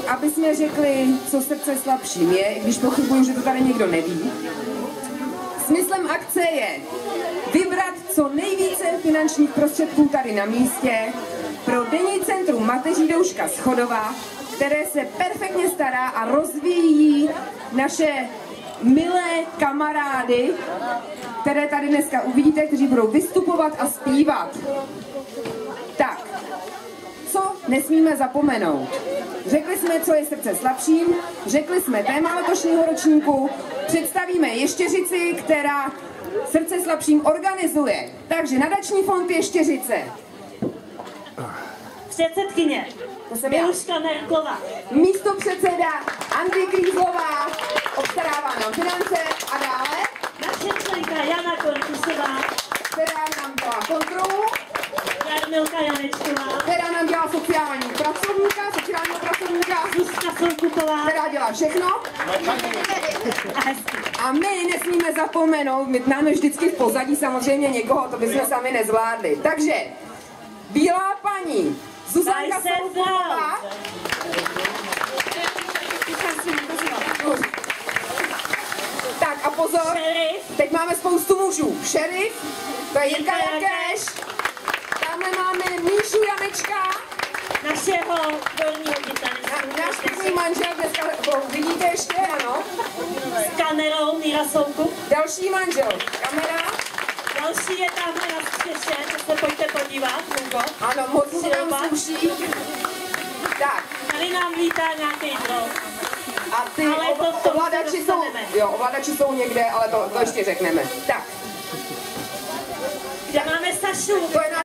aby jsme řekli, co srdce slabším je, i když pochybuju, že to tady někdo neví. Smyslem akce je vybrat co nejvíce finančních prostředků tady na místě pro denní centrum Mateří Douška z Chodova, které se perfektně stará a rozvíjí naše milé kamarády, které tady dneska uvidíte, kteří budou vystupovat a zpívat. Tak, co nesmíme zapomenout? Řekli jsme, co je srdce slabším, řekli jsme téma letošního ročníku, představíme Ještěřici, která srdce slabším organizuje. Takže nadační fond Ještěřice. Předsedkyně Miluška Merklová. Místopředseda Andrej Krýzlová obstarává nám finance a dále. Naše členka Jana Kortusová, Která nám dělá kontrolu. Jarmilka Janečková, Která nám dělá sociálního pracovníka. Zuzka Soukupová. Která dělá všechno. A hezky. A my nesmíme zapomenout, my máme vždycky v pozadí samozřejmě někoho, to bychom sami nezvládli. Takže bílá paní Zuzanka Soukupová. Tak a pozor, Šerif. teď máme spoustu mužů. Šerif, to je Jirka Jakeš. Tamhle máme Míšu Janečka. Našeho dolního kytaristu. Náš pěkný manžel, dneska ho vidíte ještě, ano. S kamerou Míra Soukup. Další manžel, kamera. Další je tamhle na střeše, to se pojďte podívat, Hugo. Ano, moc se nám sluší. Tak. Tady nám vítá nějaký drog. A ty Ale to ovladači jsou, dostaneme. jo, ovladači jsou někde, ale to ještě řekneme. Tak. Kde máme Sašu? To je